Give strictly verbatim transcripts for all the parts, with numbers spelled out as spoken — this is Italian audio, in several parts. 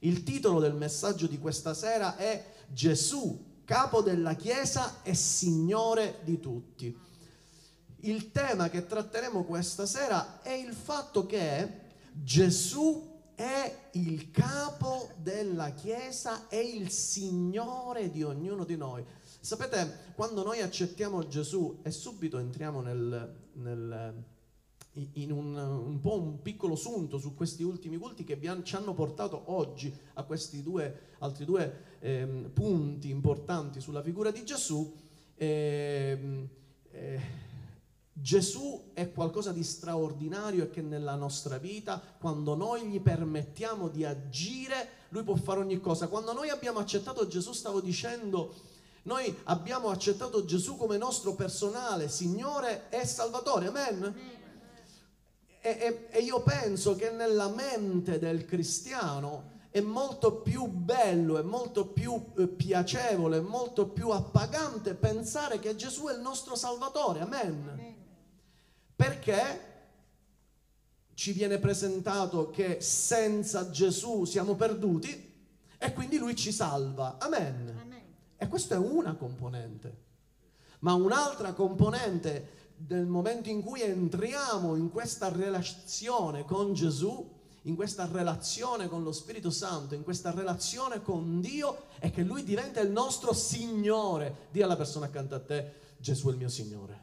Il titolo del messaggio di questa sera è Gesù, capo della Chiesa e Signore di tutti. Il tema che tratteremo questa sera è il fatto che Gesù è il capo della Chiesa e il Signore di ognuno di noi. Sapete, quando noi accettiamo Gesù e subito entriamo nel, nel, in un, un po' un piccolo sunto su questi ultimi culti che vi han, ci hanno portato oggi a questi due, altri due eh, punti importanti sulla figura di Gesù, eh, eh, Gesù è qualcosa di straordinario e che nella nostra vita, quando noi gli permettiamo di agire, lui può fare ogni cosa. Quando noi abbiamo accettato Gesù, stavo dicendo, noi abbiamo accettato Gesù come nostro personale Signore e Salvatore, amen? E, e, e io penso che nella mente del cristiano è molto più bello, è molto più eh, piacevole, è molto più appagante pensare che Gesù è il nostro Salvatore, amen? Amen. Perché ci viene presentato che senza Gesù siamo perduti e quindi lui ci salva, amen? Amen. E questa è una componente, ma un'altra componente nel momento in cui entriamo in questa relazione con Gesù, in questa relazione con lo Spirito Santo, in questa relazione con Dio, è che lui diventa il nostro Signore. Dì alla persona accanto a te: Gesù è il mio Signore.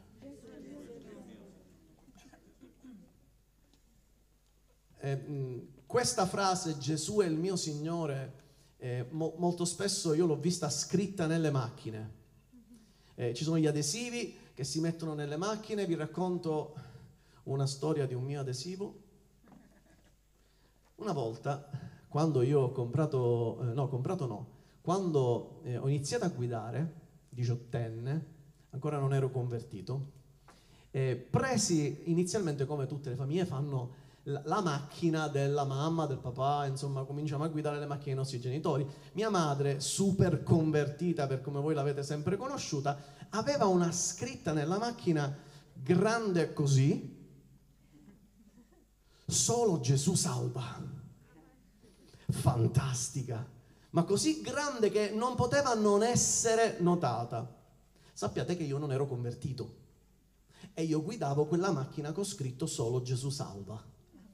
Eh, mh, questa frase Gesù è il mio Signore eh, mo molto spesso io l'ho vista scritta nelle macchine. Eh, ci sono gli adesivi che si mettono nelle macchine. Vi racconto una storia di un mio adesivo. Una volta, quando io ho comprato, eh, no, comprato no, quando eh, ho iniziato a guidare, diciottenne, ancora non ero convertito, eh, presi inizialmente, come tutte le famiglie fanno, la, la macchina della mamma, del papà, insomma, cominciamo a guidare le macchine dei nostri genitori. Mia madre, super convertita per come voi l'avete sempre conosciuta, aveva una scritta nella macchina grande così: solo Gesù salva. Fantastica, ma così grande che non poteva non essere notata. Sappiate che io non ero convertito e io guidavo quella macchina con scritto solo Gesù salva.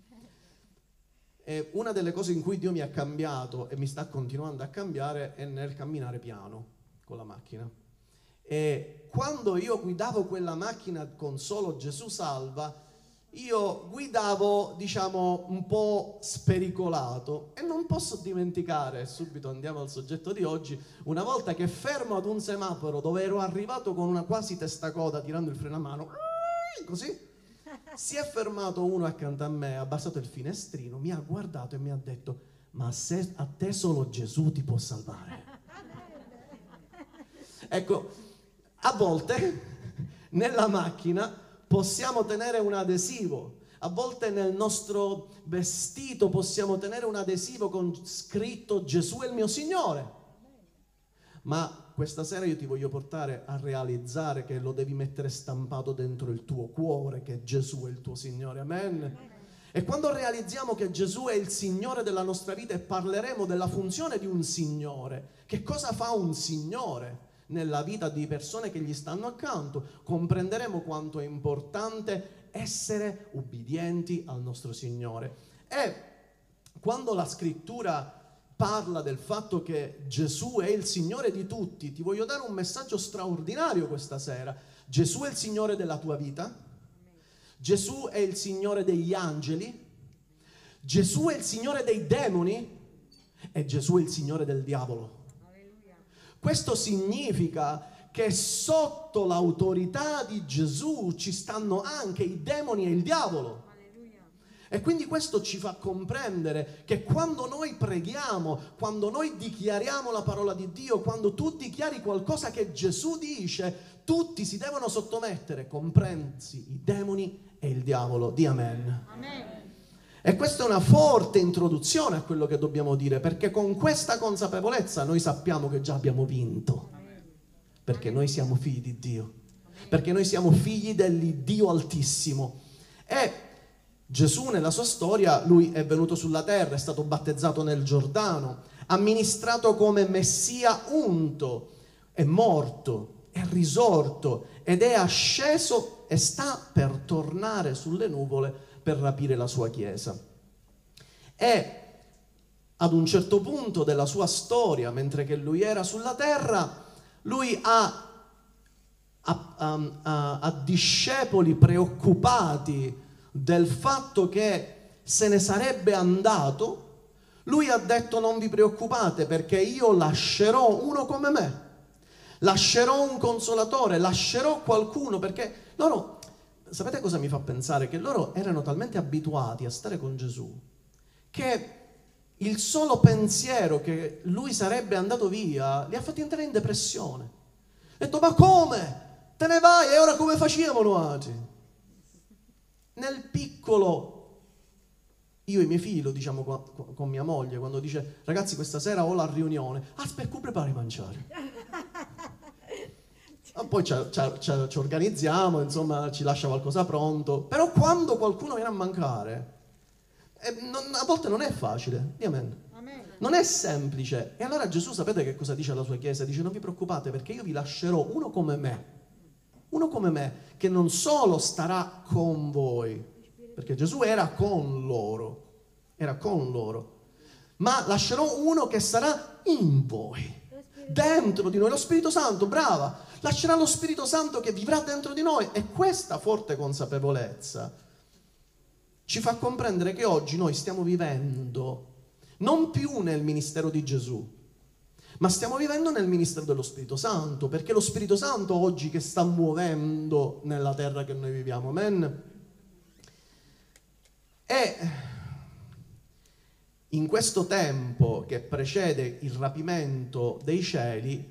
E una delle cose in cui Dio mi ha cambiato e mi sta continuando a cambiare è nel camminare piano con la macchina. E quando io guidavo quella macchina con solo Gesù salva, io guidavo, diciamo, un po' spericolato. E non posso dimenticare, subito andiamo al soggetto di oggi, una volta che fermo ad un semaforo dove ero arrivato con una quasi testacoda tirando il freno a mano, così, si è fermato uno accanto a me, ha abbassato il finestrino, mi ha guardato e mi ha detto: ma se a te solo Gesù ti può salvare. Ecco, a volte nella macchina possiamo tenere un adesivo, a volte nel nostro vestito possiamo tenere un adesivo con scritto Gesù è il mio Signore. Ma questa sera io ti voglio portare a realizzare che lo devi mettere stampato dentro il tuo cuore, che Gesù è il tuo Signore, amen? E quando realizziamo che Gesù è il Signore della nostra vita, e parleremo della funzione di un Signore, che cosa fa un Signore nella vita di persone che gli stanno accanto, comprenderemo quanto è importante essere ubbidienti al nostro Signore. E quando la scrittura parla del fatto che Gesù è il Signore di tutti, ti voglio dare un messaggio straordinario questa sera. Gesù è il Signore della tua vita, Gesù è il Signore degli angeli, Gesù è il Signore dei demoni e Gesù è il Signore del diavolo. Questo significa che sotto l'autorità di Gesù ci stanno anche i demoni e il diavolo. E quindi questo ci fa comprendere che quando noi preghiamo, quando noi dichiariamo la parola di Dio, quando tu dichiari qualcosa che Gesù dice, tutti si devono sottomettere, compresi i demoni e il diavolo. Di amen. Amen. E questa è una forte introduzione a quello che dobbiamo dire, perché con questa consapevolezza noi sappiamo che già abbiamo vinto, perché noi siamo figli di Dio, perché noi siamo figli dell'Iddio Altissimo. E Gesù nella sua storia, lui è venuto sulla terra, è stato battezzato nel Giordano, ha ministrato come Messia unto, è morto, è risorto ed è asceso e sta per tornare sulle nuvole per rapire la sua Chiesa. E ad un certo punto della sua storia, mentre che lui era sulla terra, lui ha A, a, a discepoli preoccupati del fatto che se ne sarebbe andato, lui ha detto: non vi preoccupate, perché io lascerò uno come me, lascerò un consolatore, lascerò qualcuno, perché loro, sapete cosa mi fa pensare? Che loro erano talmente abituati a stare con Gesù che il solo pensiero che lui sarebbe andato via li ha fatti entrare in depressione. Ha detto: ma come? Te ne vai? E ora come facevano oggi? Nel piccolo, io e i miei figli lo diciamo con, con mia moglie, quando dice: ragazzi, questa sera ho la riunione. Aspetta, prepari a mangiare. Ah, poi ci, ci, ci, ci organizziamo, insomma, ci lascia qualcosa pronto. Però quando qualcuno viene a mancare, eh, non, a volte non è facile. Amen. Non è semplice. E allora Gesù, sapete che cosa dice alla sua Chiesa? Dice: non vi preoccupate, perché io vi lascerò uno come me. Uno come me, che non solo starà con voi, perché Gesù era con loro, era con loro, ma lascerò uno che sarà in voi, dentro di noi, lo Spirito Santo, brava, lascerà lo Spirito Santo che vivrà dentro di noi. E questa forte consapevolezza ci fa comprendere che oggi noi stiamo vivendo non più nel ministero di Gesù, ma stiamo vivendo nel ministero dello Spirito Santo, perché è lo Spirito Santo oggi che sta muovendo nella terra che noi viviamo. Amen. E in questo tempo che precede il rapimento dei cieli,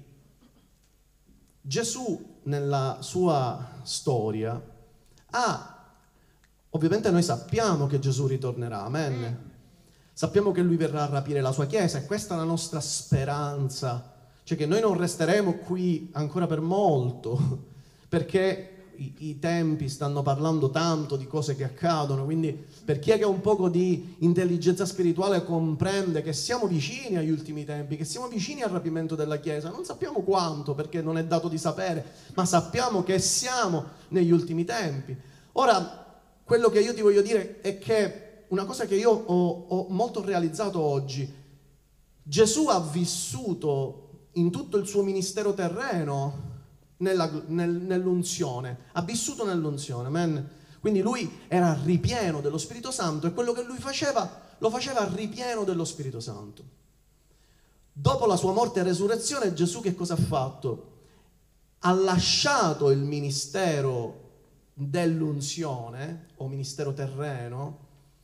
Gesù nella sua storia ha, ovviamente noi sappiamo che Gesù ritornerà, amen. Sappiamo che lui verrà a rapire la sua Chiesa e questa è la nostra speranza, cioè che noi non resteremo qui ancora per molto, perché i, i tempi stanno parlando tanto di cose che accadono, quindi per chi è che ha un poco di intelligenza spirituale comprende che siamo vicini agli ultimi tempi, che siamo vicini al rapimento della Chiesa. Non sappiamo quanto, perché non è dato di sapere, ma sappiamo che siamo negli ultimi tempi. Ora, quello che io ti voglio dire è che una cosa che io ho, ho molto realizzato oggi: Gesù ha vissuto in tutto il suo ministero terreno nella, nel, nell'unzione, ha vissuto nell'unzione, amen. Quindi lui era ripieno dello Spirito Santo e quello che lui faceva lo faceva ripieno dello Spirito Santo. Dopo la sua morte e resurrezione, Gesù che cosa ha fatto? Ha lasciato il ministero dell'unzione o ministero terreno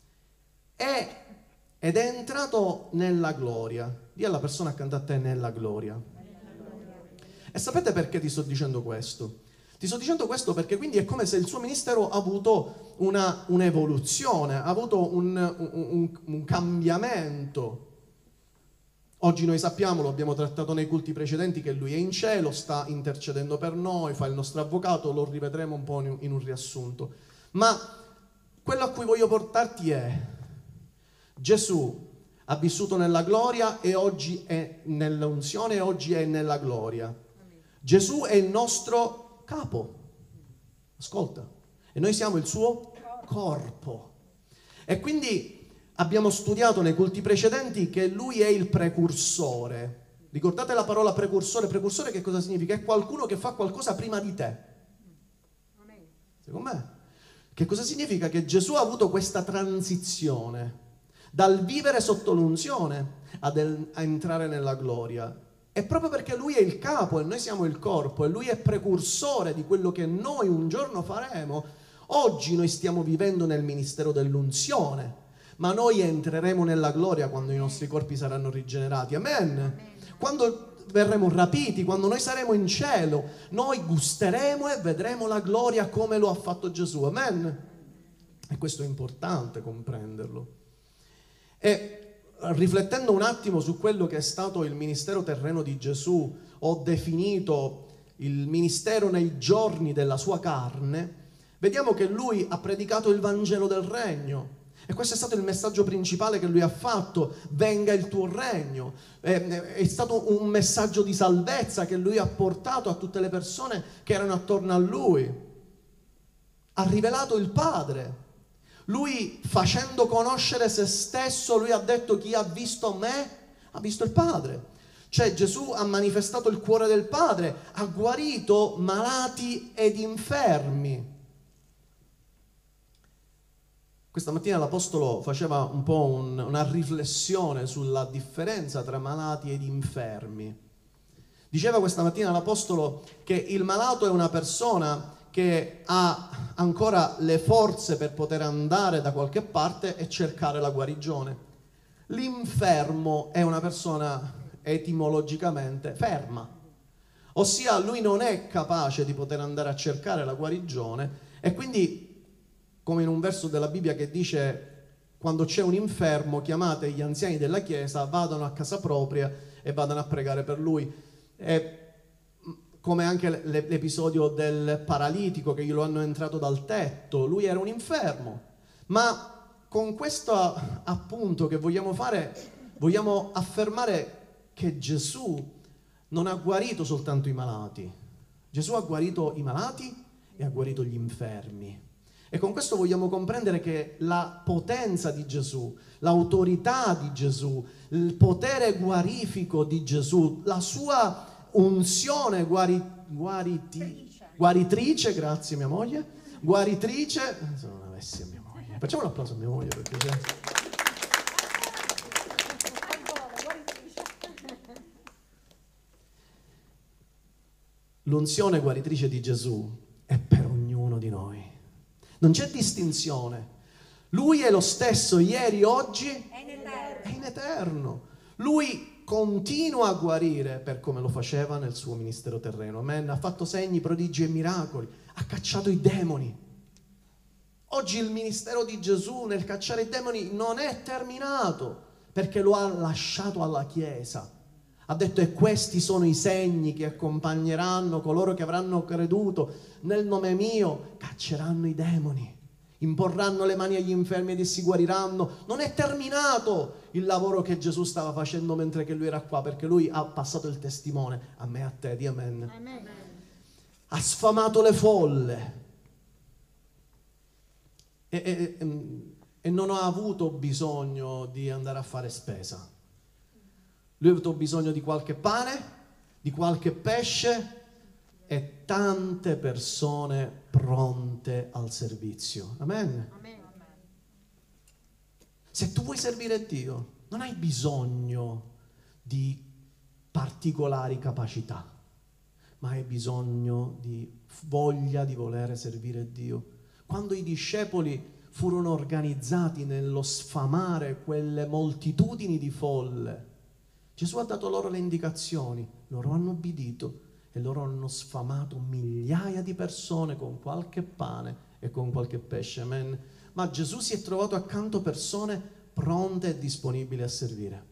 e, ed è entrato nella gloria. Dì alla persona accanto a te: nella gloria. E sapete perché ti sto dicendo questo? Ti sto dicendo questo perché quindi è come se il suo ministero ha avuto una, un'evoluzione, ha avuto un, un, un cambiamento. Oggi noi sappiamo, lo abbiamo trattato nei culti precedenti, che lui è in cielo, sta intercedendo per noi, fa il nostro avvocato, lo rivedremo un po' in un riassunto. Ma quello a cui voglio portarti è: Gesù ha vissuto nella gloria e oggi è nell'unzione e oggi è nella gloria. Amen. Gesù è il nostro capo, ascolta, e noi siamo il suo corpo. E quindi abbiamo studiato nei culti precedenti che lui è il precursore. Ricordate la parola precursore? Precursore che cosa significa? È qualcuno che fa qualcosa prima di te. Amen. Secondo me. Che cosa significa? Che Gesù ha avuto questa transizione dal vivere sotto l'unzione ad el- a entrare nella gloria. E proprio perché lui è il capo e noi siamo il corpo e lui è precursore di quello che noi un giorno faremo, oggi noi stiamo vivendo nel ministero dell'unzione, ma noi entreremo nella gloria quando i nostri corpi saranno rigenerati. Amen. Amen. Quando verremo rapiti, quando noi saremo in cielo, noi gusteremo e vedremo la gloria come lo ha fatto Gesù. Amen. E questo è importante comprenderlo. E riflettendo un attimo su quello che è stato il ministero terreno di Gesù, ho definito il ministero nei giorni della sua carne, Vediamo che lui ha predicato il Vangelo del Regno. E questo è stato il messaggio principale che lui ha fatto: venga il tuo regno. È, è stato un messaggio di salvezza che lui ha portato a tutte le persone che erano attorno a lui. Ha rivelato il Padre. Lui, facendo conoscere se stesso, lui ha detto: chi ha visto me ha visto il Padre. Cioè Gesù ha manifestato il cuore del Padre, ha guarito malati ed infermi. Questa mattina l'Apostolo faceva un po' un, una riflessione sulla differenza tra malati ed infermi. Diceva questa mattina l'Apostolo che il malato è una persona che ha ancora le forze per poter andare da qualche parte e cercare la guarigione. L'infermo è una persona etimologicamente ferma, ossia lui non è capace di poter andare a cercare la guarigione e quindi, come in un verso della Bibbia che dice: quando c'è un infermo chiamate gli anziani della chiesa, vadano a casa propria e vadano a pregare per lui. E come anche l'episodio del paralitico che gli lo hanno entrato dal tetto, lui era un infermo. Ma con questo appunto che vogliamo fare, vogliamo affermare che Gesù non ha guarito soltanto i malati. Gesù ha guarito i malati e ha guarito gli infermi. E con questo vogliamo comprendere che la potenza di Gesù, l'autorità di Gesù, il potere guarifico di Gesù, la sua unzione guari, guariti, guaritrice, grazie mia moglie, guaritrice, se non avessi a mia moglie, facciamo un applauso a mia moglie perché c'è. L'unzione guaritrice di Gesù è per ognuno di noi. Non c'è distinzione. Lui è lo stesso ieri, oggi e in eterno. Lui continua a guarire per come lo faceva nel suo ministero terreno. Amen. Ha fatto segni, prodigi e miracoli. Ha cacciato i demoni. Oggi il ministero di Gesù nel cacciare i demoni non è terminato, perché lo ha lasciato alla Chiesa. Ha detto: e questi sono i segni che accompagneranno coloro che avranno creduto nel nome mio, cacceranno i demoni, imporranno le mani agli infermi ed essi guariranno. Non è terminato il lavoro che Gesù stava facendo mentre che lui era qua, perché lui ha passato il testimone a me e a te di amen. Amen. Ha sfamato le folle e, e, e non ha avuto bisogno di andare a fare spesa. Lui ha avuto bisogno di qualche pane, di qualche pesce e tante persone pronte al servizio. Amen. Amen. Se tu vuoi servire Dio, non hai bisogno di particolari capacità, ma hai bisogno di voglia di volere servire Dio. Quando i discepoli furono organizzati nello sfamare quelle moltitudini di folle, Gesù ha dato loro le indicazioni, loro hanno obbedito e loro hanno sfamato migliaia di persone con qualche pane e con qualche pesce. Amen. Ma Gesù si è trovato accanto persone pronte e disponibili a servire.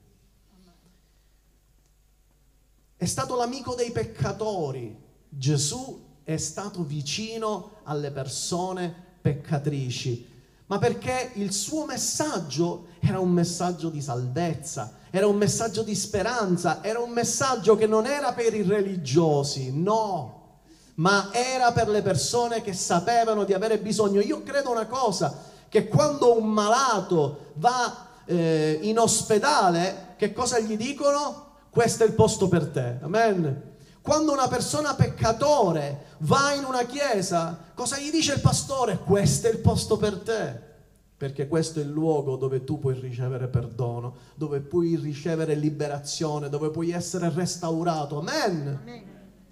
È stato l'amico dei peccatori. Gesù è stato vicino alle persone peccatrici, ma perché il suo messaggio era un messaggio di salvezza, era un messaggio di speranza, era un messaggio che non era per i religiosi, no, ma era per le persone che sapevano di avere bisogno. Io credo una cosa, che quando un malato va eh, in ospedale, che cosa gli dicono? Questo è il posto per te, amen. Quando una persona peccatore va in una chiesa, cosa gli dice il pastore? Questo è il posto per te. Perché questo è il luogo dove tu puoi ricevere perdono, dove puoi ricevere liberazione, dove puoi essere restaurato. Amen. Amen.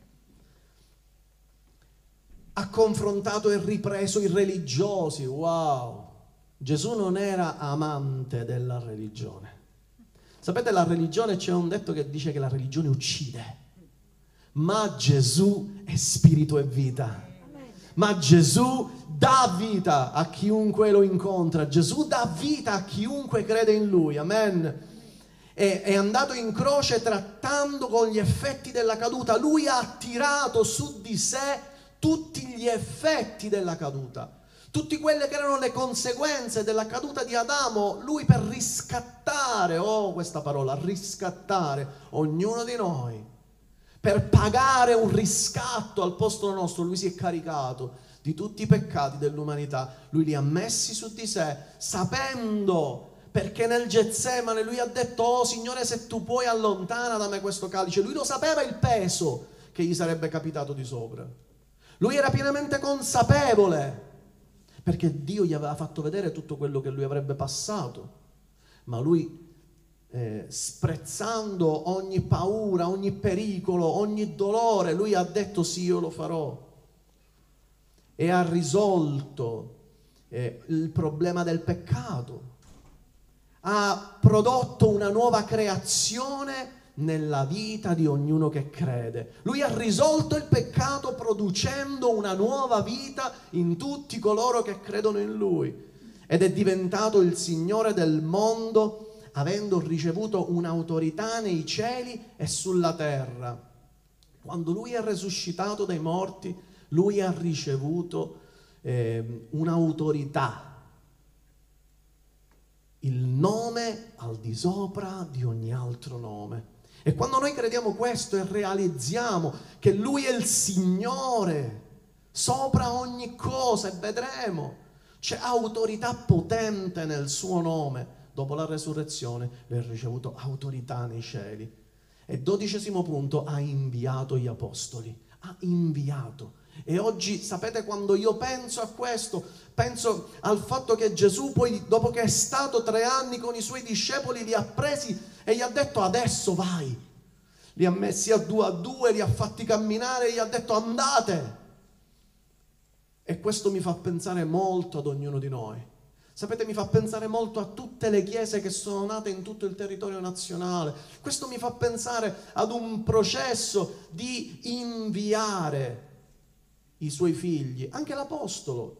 Ha confrontato e ripreso i religiosi. Wow. Gesù non era amante della religione. Sapete, la religione, c'è un detto che dice che la religione uccide. Ma Gesù è spirito e vita. Ma Gesù dà vita a chiunque lo incontra. Gesù dà vita a chiunque crede in Lui. Amen. È, è andato in croce trattando con gli effetti della caduta. Lui ha attirato su di sé tutti gli effetti della caduta. Tutte quelle che erano le conseguenze della caduta di Adamo, lui per riscattare, oh questa parola, riscattare ognuno di noi, per pagare un riscatto al posto nostro, lui si è caricato di tutti i peccati dell'umanità, lui li ha messi su di sé, sapendo, perché nel Getsemane lui ha detto, oh Signore, se tu puoi allontana da me questo calice. Lui lo sapeva il peso che gli sarebbe capitato di sopra, lui era pienamente consapevole, perché Dio gli aveva fatto vedere tutto quello che lui avrebbe passato, ma lui eh, sprezzando ogni paura, ogni pericolo, ogni dolore, lui ha detto sì, io lo farò, e ha risolto eh, il problema del peccato, ha prodotto una nuova creazione nella vita di ognuno che crede. Lui ha risolto il peccato producendo una nuova vita in tutti coloro che credono in Lui, ed è diventato il Signore del mondo, avendo ricevuto un'autorità nei cieli e sulla terra. Quando Lui è risuscitato dai morti, Lui ha ricevuto eh, un'autorità, il nome al di sopra di ogni altro nome. E quando noi crediamo questo e realizziamo che Lui è il Signore sopra ogni cosa, e vedremo, c'è autorità potente nel suo nome, dopo la resurrezione Lui ha ricevuto autorità nei cieli. E dodicesimo punto, ha inviato gli apostoli, ha inviato. E oggi, sapete, quando io penso a questo, penso al fatto che Gesù poi, dopo che è stato tre anni con i suoi discepoli, li ha presi e gli ha detto adesso vai. Li ha messi a due a due, li ha fatti camminare e gli ha detto andate. E questo mi fa pensare molto ad ognuno di noi. Sapete, mi fa pensare molto a tutte le chiese che sono nate in tutto il territorio nazionale. Questo mi fa pensare ad un processo di inviare i suoi figli, anche l'apostolo,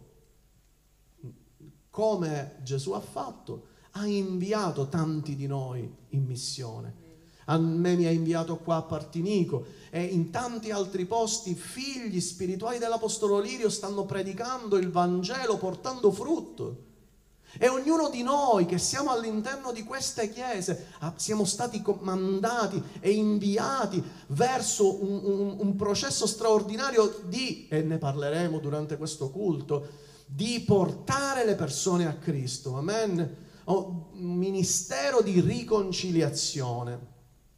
come Gesù ha fatto, ha inviato tanti di noi in missione. A me mi ha inviato qua a Partinico e in tanti altri posti figli spirituali dell'apostolo Lirio stanno predicando il Vangelo, portando frutto. E ognuno di noi che siamo all'interno di queste chiese siamo stati comandati e inviati verso un, un, un processo straordinario di, e ne parleremo durante questo culto, di portare le persone a Cristo. Amen. Un ministero di riconciliazione.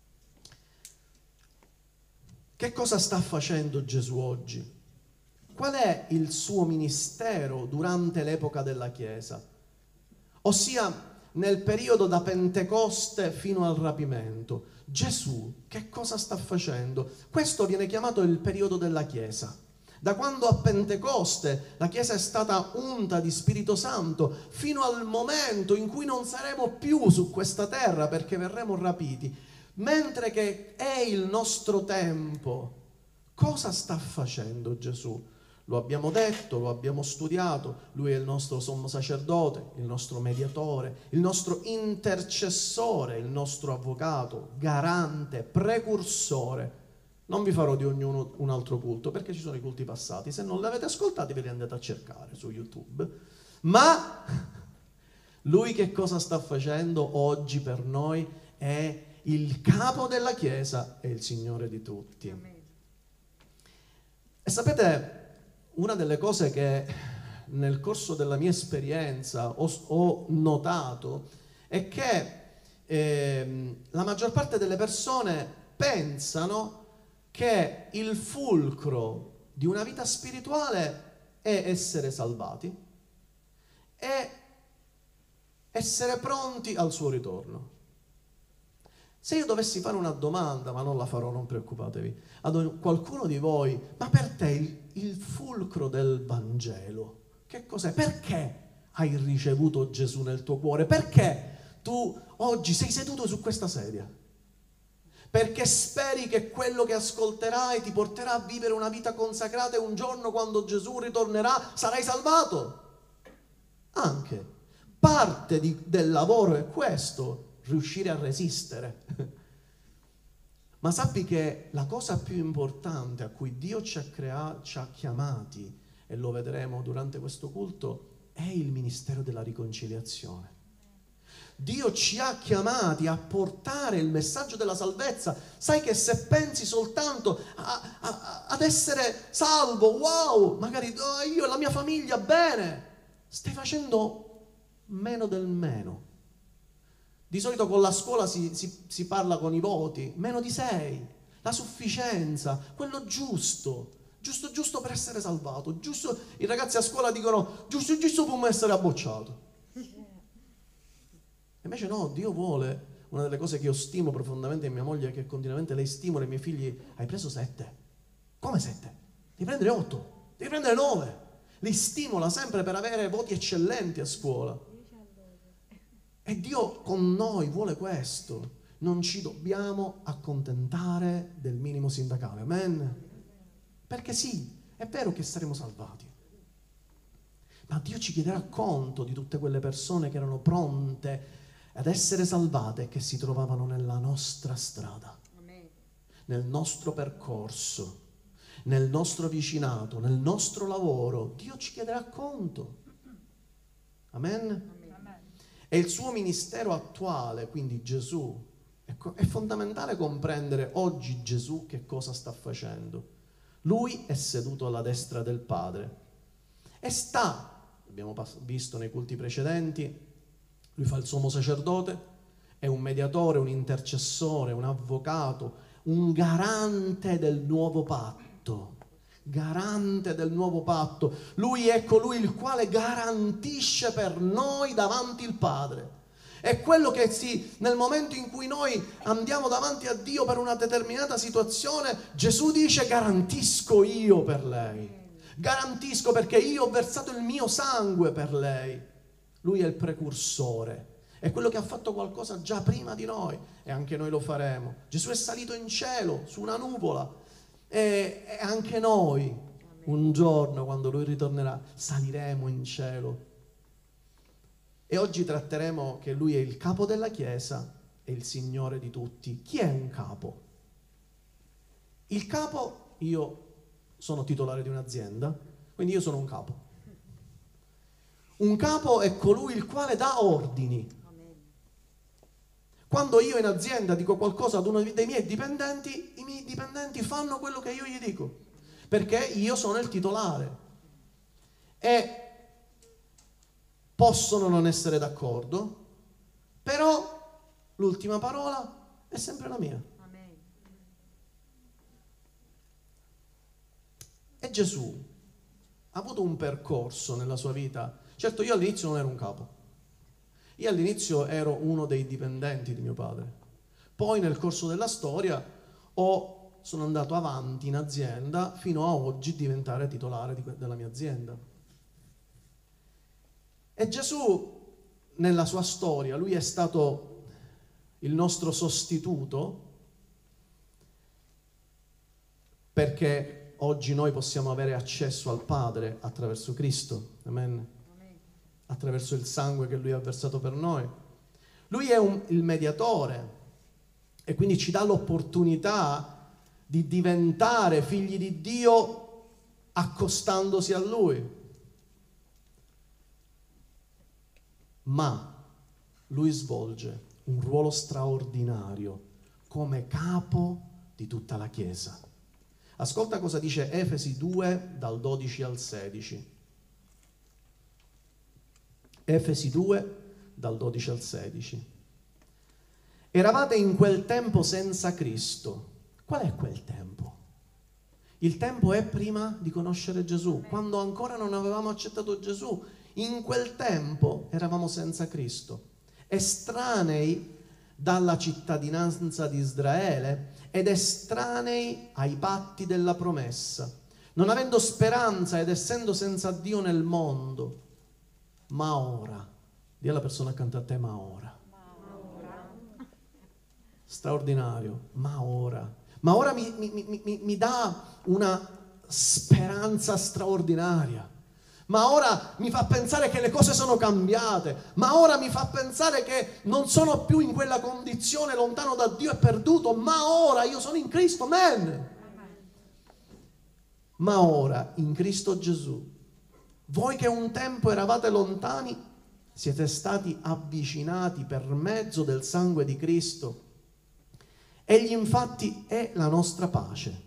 Che cosa sta facendo Gesù oggi? Qual è il suo ministero durante l'epoca della Chiesa? Ossia nel periodo da Pentecoste fino al rapimento. Gesù che cosa sta facendo? Questo viene chiamato il periodo della Chiesa. Da quando a Pentecoste la Chiesa è stata unta di Spirito Santo fino al momento in cui non saremo più su questa terra perché verremo rapiti. Mentre che è il nostro tempo, cosa sta facendo Gesù? Lo abbiamo detto, lo abbiamo studiato, Lui è il nostro sommo sacerdote, il nostro mediatore, il nostro intercessore, il nostro avvocato, garante, precursore. Non vi farò di ognuno un altro culto perché ci sono i culti passati, se non li avete ascoltati ve li andate a cercare su YouTube. Ma Lui che cosa sta facendo oggi per noi? È il capo della Chiesa e il Signore di tutti. E sapete, una delle cose che nel corso della mia esperienza ho, ho notato è che eh, la maggior parte delle persone pensano che il fulcro di una vita spirituale è essere salvati e essere pronti al suo ritorno. Se io dovessi fare una domanda, ma non la farò, non preoccupatevi, ad qualcuno di voi, ma per te il, il fulcro del Vangelo, che cos'è? Perché hai ricevuto Gesù nel tuo cuore? Perché tu oggi sei seduto su questa sedia? Perché speri che quello che ascolterai ti porterà a vivere una vita consacrata e un giorno quando Gesù ritornerà sarai salvato? Anche. Parte di, del lavoro è questo, riuscire a resistere. Ma sappi che la cosa più importante a cui Dio ci ha, crea- ci ha chiamati, e lo vedremo durante questo culto, è il ministero della riconciliazione. Dio ci ha chiamati a portare il messaggio della salvezza. Sai che se pensi soltanto a, a, ad essere salvo, wow, magari oh, io e la mia famiglia, bene, stai facendo meno del meno. Di solito con la scuola si, si, si parla con i voti, meno di sei, la sufficienza, quello giusto, giusto giusto per essere salvato, giusto. I ragazzi a scuola dicono giusto giusto per essere abbocciato. Invece no, Dio vuole, una delle cose che io stimo profondamente in mia moglie è che continuamente lei stimola i miei figli: hai preso sette? Come sette? Devi prendere otto, devi prendere nove. Li stimola sempre per avere voti eccellenti a scuola. E Dio con noi vuole questo. Non ci dobbiamo accontentare del minimo sindacale, amen? Perché sì, è vero che saremo salvati, ma Dio ci chiederà conto di tutte quelle persone che erano pronte ad essere salvate e che si trovavano nella nostra strada, Amen. Nel nostro percorso, nel nostro vicinato, nel nostro lavoro. Dio ci chiederà conto. Amen? Amen. E il suo ministero attuale, quindi Gesù, ecco, è fondamentale comprendere oggi Gesù che cosa sta facendo. Lui è seduto alla destra del Padre e sta, abbiamo visto nei culti precedenti, lui fa il sommo sacerdote, è un mediatore, un intercessore, un avvocato, un garante del nuovo patto. Garante del nuovo patto. Lui è colui il quale garantisce per noi davanti il Padre. È quello che si, nel momento in cui noi andiamo davanti a Dio per una determinata situazione, Gesù dice: garantisco io per lei. Garantisco perché io ho versato il mio sangue per lei. Lui è il precursore, è quello che ha fatto qualcosa già prima di noi e anche noi lo faremo. Gesù è salito in cielo su una nuvola e, e anche noi un giorno, quando Lui ritornerà, saliremo in cielo. E oggi tratteremo che Lui è il capo della Chiesa e il Signore di tutti. Chi è un capo? Il capo, io sono titolare di un'azienda, quindi io sono un capo. Un capo è colui il quale dà ordini. Quando io in azienda dico qualcosa ad uno dei miei dipendenti, i miei dipendenti fanno quello che io gli dico, perché io sono il titolare. E possono non essere d'accordo, però l'ultima parola è sempre la mia. E Gesù ha avuto un percorso nella sua vita. Certo, io all'inizio non ero un capo, io all'inizio ero uno dei dipendenti di mio padre, poi nel corso della storia ho, sono andato avanti in azienda fino a oggi diventare titolare di, della mia azienda. E Gesù nella sua storia, lui è stato il nostro sostituto, perché oggi noi possiamo avere accesso al Padre attraverso Cristo, amen? Attraverso il sangue che Lui ha versato per noi. Lui è un, il mediatore e quindi ci dà l'opportunità di diventare figli di Dio accostandosi a Lui. Ma Lui svolge un ruolo straordinario come capo di tutta la Chiesa. Ascolta cosa dice Efesi due dal dodici al sedici. Efesi due dal dodici al sedici. Eravate in quel tempo senza Cristo. Qual è quel tempo? Il tempo è prima di conoscere Gesù, quando ancora non avevamo accettato Gesù. In quel tempo eravamo senza Cristo, estranei dalla cittadinanza di Israele ed estranei ai patti della promessa, non avendo speranza ed essendo senza Dio nel mondo. Ma ora, dì alla persona accanto a te, ma ora. Ma ora. Straordinario, ma ora. Ma ora mi, mi, mi, mi, mi dà una speranza straordinaria. ma ora mi fa pensare che le cose sono cambiate, ma ora mi fa pensare che non sono più in quella condizione lontano da Dio e perduto, ma ora io sono in Cristo, amen. Ma ora in Cristo Gesù, voi che un tempo eravate lontani, siete stati avvicinati per mezzo del sangue di Cristo. Egli infatti è la nostra pace.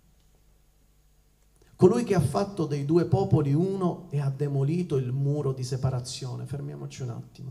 Colui che ha fatto dei due popoli uno e ha demolito il muro di separazione. Fermiamoci un attimo.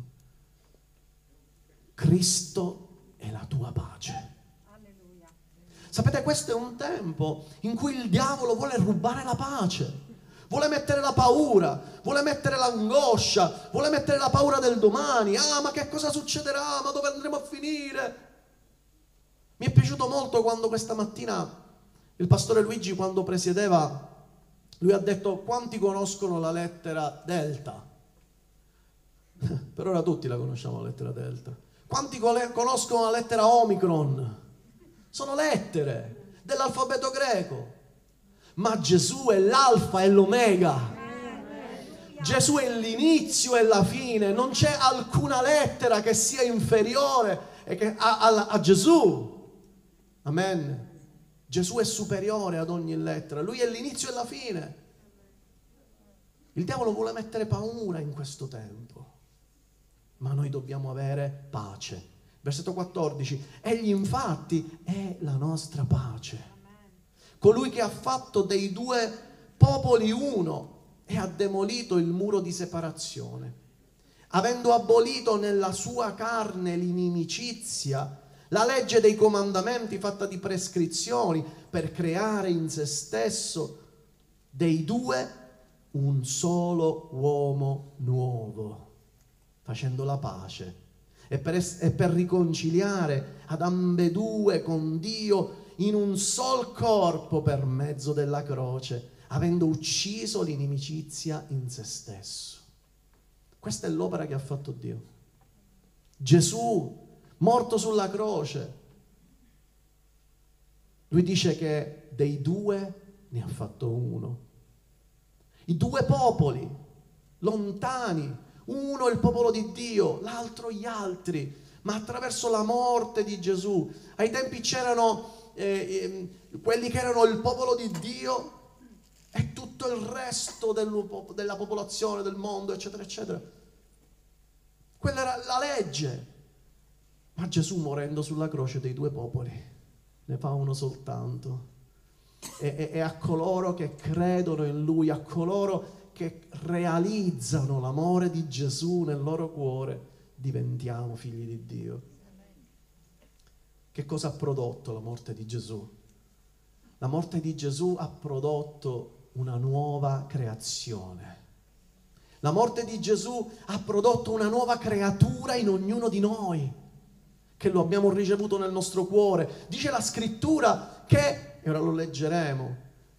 Cristo è la tua pace. Alleluia. Sapete, questo è un tempo in cui il diavolo vuole rubare la pace, vuole mettere la paura, vuole mettere l'angoscia, vuole mettere la paura del domani. Ah, ma che cosa succederà? Ma dove andremo a finire? Mi è piaciuto molto quando questa mattina il pastore Luigi, quando presiedeva, lui ha detto: quanti conoscono la lettera delta? Per ora tutti la conosciamo, la lettera delta. Quanti conoscono la lettera omicron? Sono lettere dell'alfabeto greco. Ma Gesù è l'alfa e l'omega. Gesù è l'inizio e la fine. Non c'è alcuna lettera che sia inferiore a, a, a Gesù. Amen. Gesù è superiore ad ogni lettera. Lui è l'inizio e la fine. Il diavolo vuole mettere paura in questo tempo, ma noi dobbiamo avere pace. Versetto quattordici. Egli infatti è la nostra pace. Colui che ha fatto dei due popoli uno e ha demolito il muro di separazione, avendo abolito nella sua carne l'inimicizia, la legge dei comandamenti fatta di prescrizioni, per creare in se stesso dei due un solo uomo nuovo, facendo la pace, e per, es- e per riconciliare ad ambedue con Dio in un sol corpo per mezzo della croce, avendo ucciso l'inimicizia in se stesso. Questa è l'opera che ha fatto Dio. Gesù, morto sulla croce, lui dice che dei due ne ha fatto uno. I due popoli lontani, uno il popolo di Dio, l'altro gli altri, ma attraverso la morte di Gesù. Ai tempi c'erano eh, eh, quelli che erano il popolo di Dio e tutto il resto del, della popolazione, del mondo, eccetera, eccetera. Quella era la legge. Ma Gesù, morendo sulla croce, dei due popoli ne fa uno soltanto. E, e, e a coloro che credono in Lui, a coloro che realizzano l'amore di Gesù nel loro cuore, diventiamo figli di Dio. Che cosa ha prodotto la morte di Gesù? La morte di Gesù ha prodotto una nuova creazione. La morte di Gesù ha prodotto una nuova creatura in ognuno di noi, che lo abbiamo ricevuto nel nostro cuore. Dice la scrittura che, e ora lo leggeremo,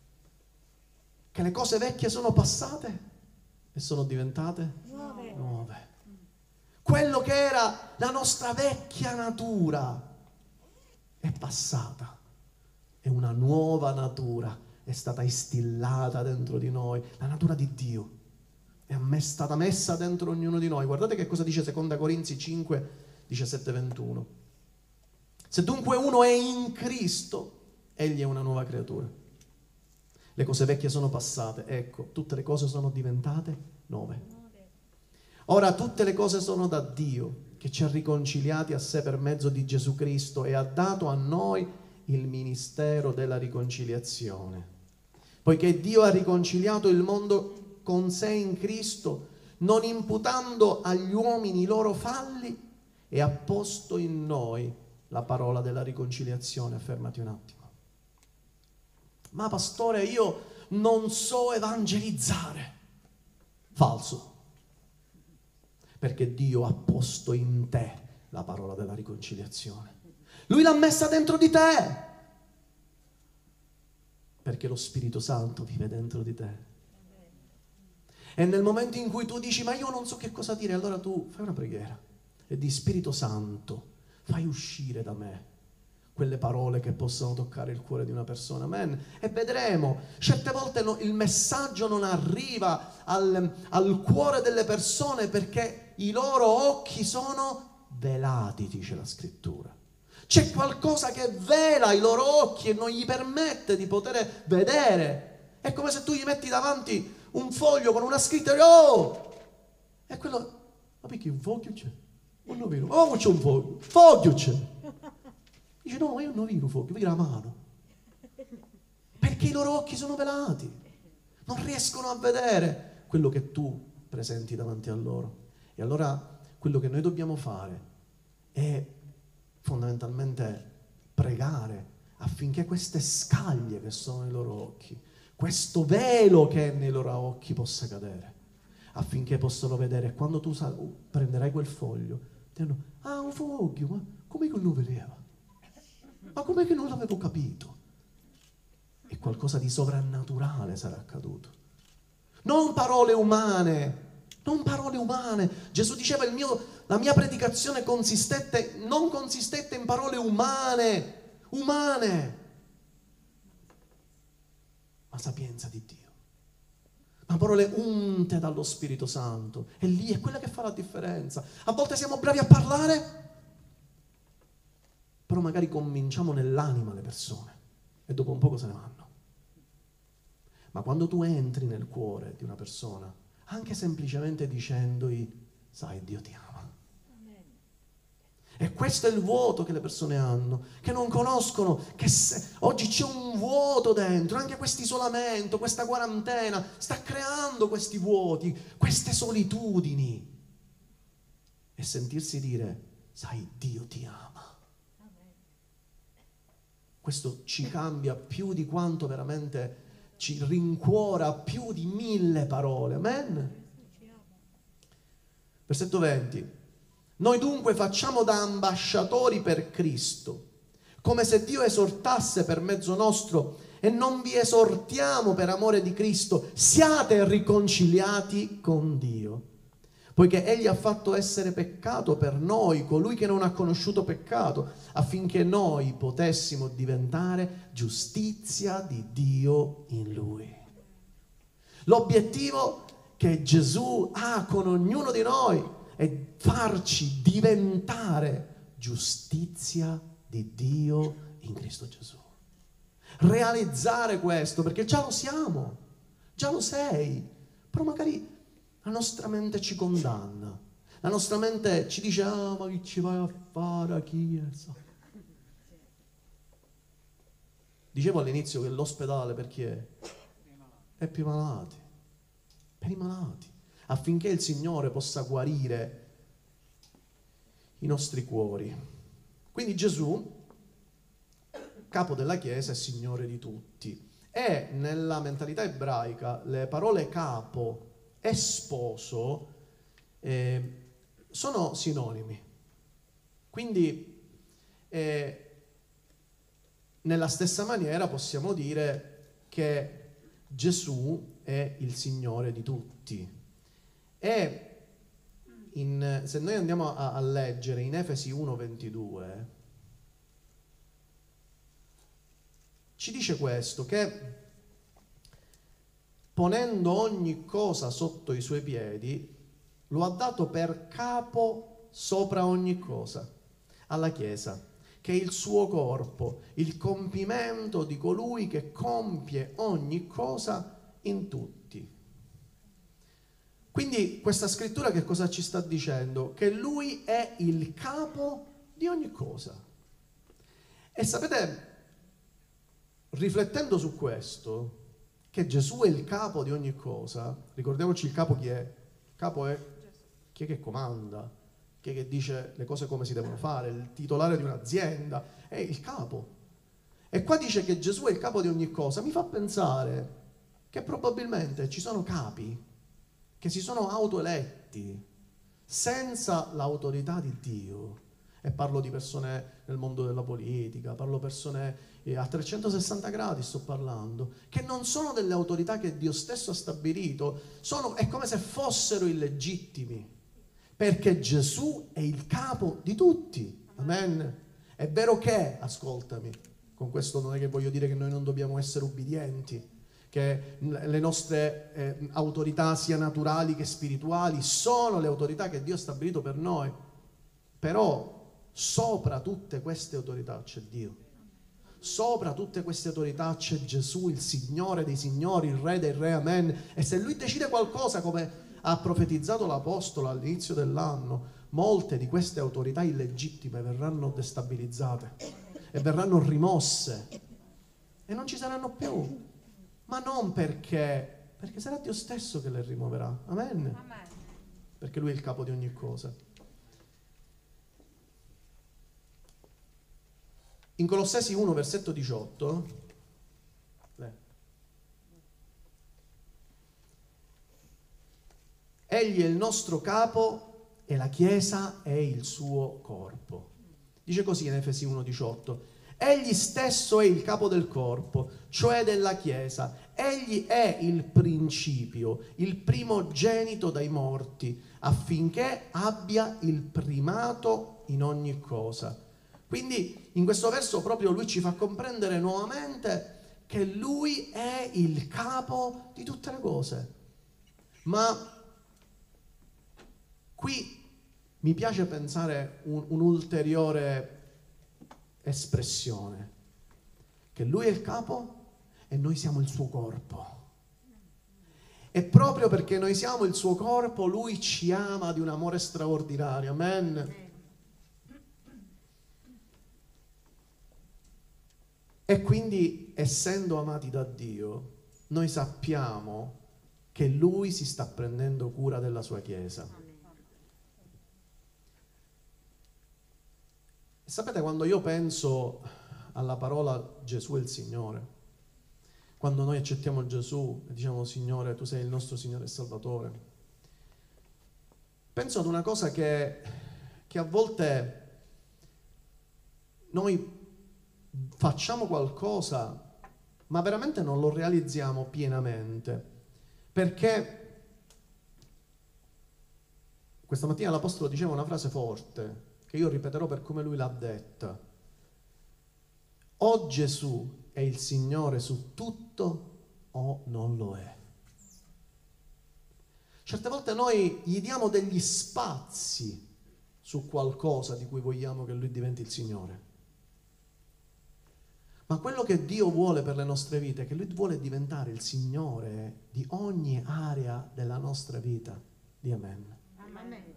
che le cose vecchie sono passate e sono diventate nuove. nuove. Quello che era la nostra vecchia natura è passata e una nuova natura è stata instillata dentro di noi, la natura di Dio è stata messa dentro ognuno di noi. Guardate che cosa dice seconda Corinzi cinque, diciassette ventuno. Se dunque uno è in Cristo, egli è una nuova creatura. Le cose vecchie sono passate, ecco, tutte le cose sono diventate nuove. Ora tutte le cose sono da Dio, che ci ha riconciliati a sé per mezzo di Gesù Cristo e ha dato a noi il ministero della riconciliazione. Poiché Dio ha riconciliato il mondo con sé in Cristo, non imputando agli uomini i loro falli, e ha posto in noi la parola della riconciliazione. Fermati un attimo. Ma pastore, io non so evangelizzare. Falso. Perché Dio ha posto in te la parola della riconciliazione. Lui l'ha messa dentro di te. Perché lo Spirito Santo vive dentro di te. E nel momento in cui tu dici: ma io non so che cosa dire, allora tu fai una preghiera e di: Spirito Santo, fai uscire da me quelle parole che possono toccare il cuore di una persona, amen. E vedremo, certe volte no, il messaggio non arriva al, al cuore delle persone perché i loro occhi sono velati, dice la scrittura. C'è qualcosa che vela i loro occhi e non gli permette di poter vedere. È come se tu gli metti davanti un foglio con una scritta e oh! E quello, ma perché un foglio c'è? Non è vero, oh c'è un foglio, foglio c'è. Dice no, io non vedo un foglio, vedo la mano. Perché i loro occhi sono velati. Non riescono a vedere quello che tu presenti davanti a loro. E allora quello che noi dobbiamo fare è fondamentalmente pregare affinché queste scaglie che sono nei loro occhi, questo velo che è nei loro occhi possa cadere, affinché possano vedere. Quando tu prenderai quel foglio, diranno, ah, un foglio, ma com'è che non vedeva? Ma com'è che non l'avevo capito? E qualcosa di sovrannaturale sarà accaduto. Non parole umane, non parole umane. Gesù diceva, il mio, la mia predicazione consistette, non consistette in parole umane, umane, ma sapienza di Dio. Ma parole unte dallo Spirito Santo. E lì è quella che fa la differenza. A volte siamo bravi a parlare, però magari convinciamo nell'anima le persone e dopo un poco se ne vanno. Ma quando tu entri nel cuore di una persona, anche semplicemente dicendogli, sai, Dio ti ama. E questo è il vuoto che le persone hanno, che non conoscono, che se, oggi c'è un vuoto dentro, anche questo isolamento, questa quarantena, sta creando questi vuoti, queste solitudini. E sentirsi dire, sai, Dio ti ama. Questo ci cambia più di quanto veramente ci rincuora più di mille parole. Amen? Versetto venti. Noi dunque facciamo da ambasciatori per Cristo, come se Dio esortasse per mezzo nostro, e non vi esortiamo per amore di Cristo, siate riconciliati con Dio. Poiché Egli ha fatto essere peccato per noi, colui che non ha conosciuto peccato, affinché noi potessimo diventare giustizia di Dio in Lui. L'obiettivo che Gesù ha con ognuno di noi è farci diventare giustizia di Dio in Cristo Gesù. Realizzare questo, perché già lo siamo, già lo sei, però magari la nostra mente ci condanna, la nostra mente ci dice, ah, ma che ci vai a fare a chiesa? Dicevo all'inizio che l'ospedale per chi è? È per i malati, per i malati, affinché il Signore possa guarire i nostri cuori. Quindi Gesù, capo della Chiesa, è Signore di tutti. E nella mentalità ebraica le parole capo e sposo eh, sono sinonimi. Quindi eh, nella stessa maniera possiamo dire che Gesù è il Signore di tutti. E in, se noi andiamo a, a leggere in Efesi uno ventidue, ci dice questo, che ponendo ogni cosa sotto i suoi piedi, lo ha dato per capo sopra ogni cosa alla Chiesa, che è il suo corpo, il compimento di colui che compie ogni cosa in tutti. Quindi questa scrittura che cosa ci sta dicendo? Che lui è il capo di ogni cosa. E sapete, riflettendo su questo, che Gesù è il capo di ogni cosa, ricordiamoci il capo chi è? Il capo è chi è che comanda, chi è che dice le cose come si devono fare, il titolare di un'azienda, è il capo. E qua dice che Gesù è il capo di ogni cosa, mi fa pensare che probabilmente ci sono capi che si sono autoeletti senza l'autorità di Dio. E parlo di persone nel mondo della politica, parlo di persone eh, a trecentosessanta gradi, sto parlando, che non sono delle autorità che Dio stesso ha stabilito, sono, è come se fossero illegittimi, perché Gesù è il capo di tutti, amen? È vero che, ascoltami, con questo non è che voglio dire che noi non dobbiamo essere ubbidienti, che le nostre eh, autorità sia naturali che spirituali sono le autorità che Dio ha stabilito per noi, però sopra tutte queste autorità c'è Dio, sopra tutte queste autorità c'è Gesù, il Signore dei Signori, il Re dei Re, amen. E se Lui decide qualcosa, come ha profetizzato l'Apostolo all'inizio dell'anno, molte di queste autorità illegittime verranno destabilizzate e verranno rimosse e non ci saranno più, ma non perché perché sarà Dio stesso che le rimuoverà, amen, amen. Perché Lui è il capo di ogni cosa. In Colossesi uno versetto diciotto beh, egli è il nostro capo e la Chiesa è il suo corpo. Dice così in Efesi uno diciotto: egli stesso è il capo del corpo, cioè della Chiesa. Egli è il principio, il primogenito dai morti, affinché abbia il primato in ogni cosa. Quindi in questo verso proprio lui ci fa comprendere nuovamente che lui è il capo di tutte le cose. Ma qui mi piace pensare un, un'ulteriore espressione, che lui è il capo e noi siamo il suo corpo. E proprio perché noi siamo il suo corpo, lui ci ama di un amore straordinario, amen. E quindi, essendo amati da Dio, noi sappiamo che lui si sta prendendo cura della sua Chiesa. E sapete, quando io penso alla parola Gesù è il Signore, quando noi accettiamo Gesù e diciamo Signore, tu sei il nostro Signore e Salvatore, penso ad una cosa che, che a volte noi facciamo qualcosa ma veramente non lo realizziamo pienamente, perché questa mattina l'Apostolo diceva una frase forte che io ripeterò per come lui l'ha detta: o Gesù è il Signore su tutto o non lo è. Certe volte noi gli diamo degli spazi su qualcosa di cui vogliamo che lui diventi il Signore. Ma quello che Dio vuole per le nostre vite è che lui vuole diventare il Signore di ogni area della nostra vita. Di amen. Amen.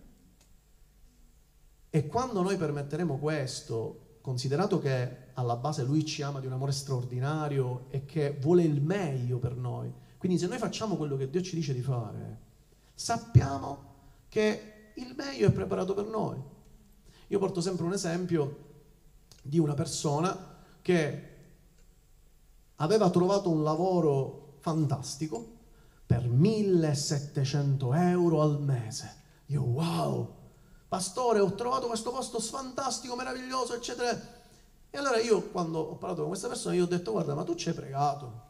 E quando noi permetteremo questo, considerato che alla base lui ci ama di un amore straordinario e che vuole il meglio per noi, quindi se noi facciamo quello che Dio ci dice di fare, sappiamo che il meglio è preparato per noi. Io porto sempre un esempio di una persona che aveva trovato un lavoro fantastico per millesettecento euro al mese. Io, wow, pastore, ho trovato questo posto fantastico, meraviglioso, eccetera. E allora io, quando ho parlato con questa persona, gli ho detto: guarda, ma tu ci hai pregato?